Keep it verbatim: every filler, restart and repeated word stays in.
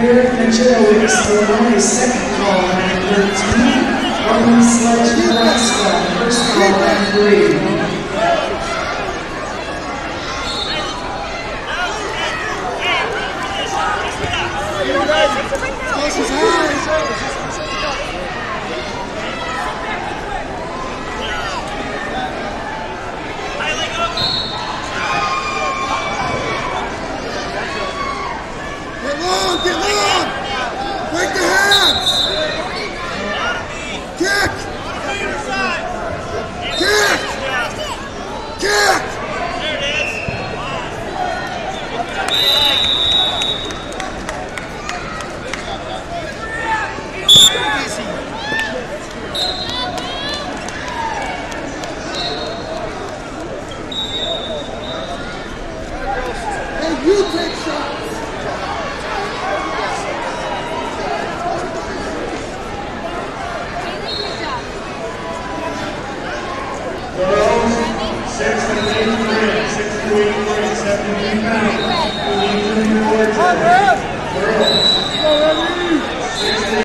Eric Majerowicz, Illinois, second call, round thirteen. Roman Sledge, Nebraska, first call, round three. Get long! Break the hands! Kick! Kick! Kick! There it is! Hey, you take shots! Six to eight pounds, six to eight pounds, seventeen pounds.